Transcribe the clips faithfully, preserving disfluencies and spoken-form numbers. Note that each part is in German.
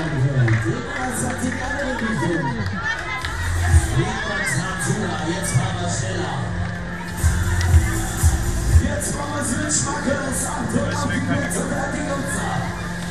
gehört. Irgendwas hat die andere Richtung. Jetzt fahren wir schneller. Jetzt machen wir es mit Schmackes. Achtung auf die Plätze, fertig und zack.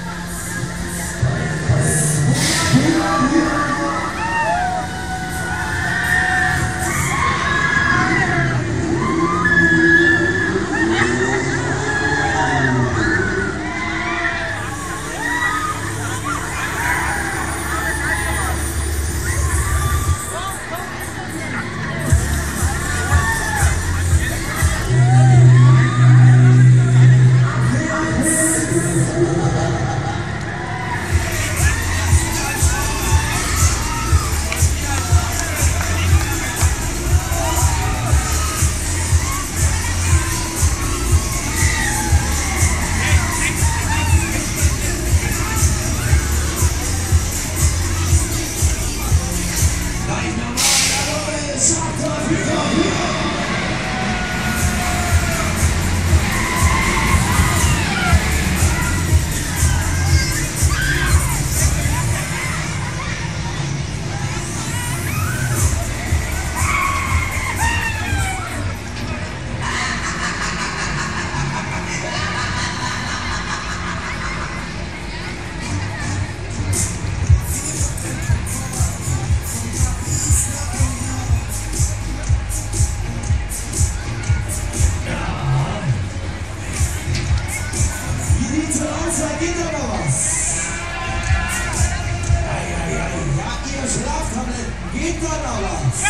Geht da noch was?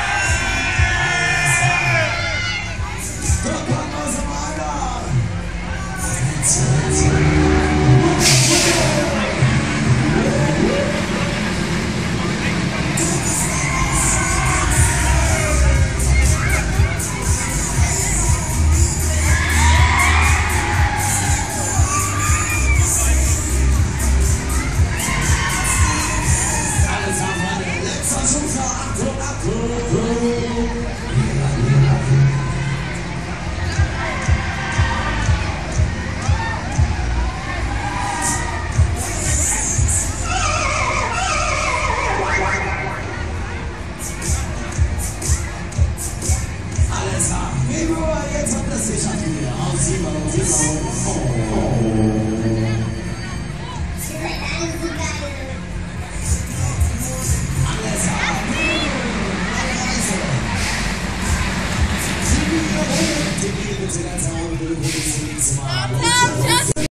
Da kann man so weiter. Jetzt hat das sich an die Aussieber und alles ab. Die Bitte ganz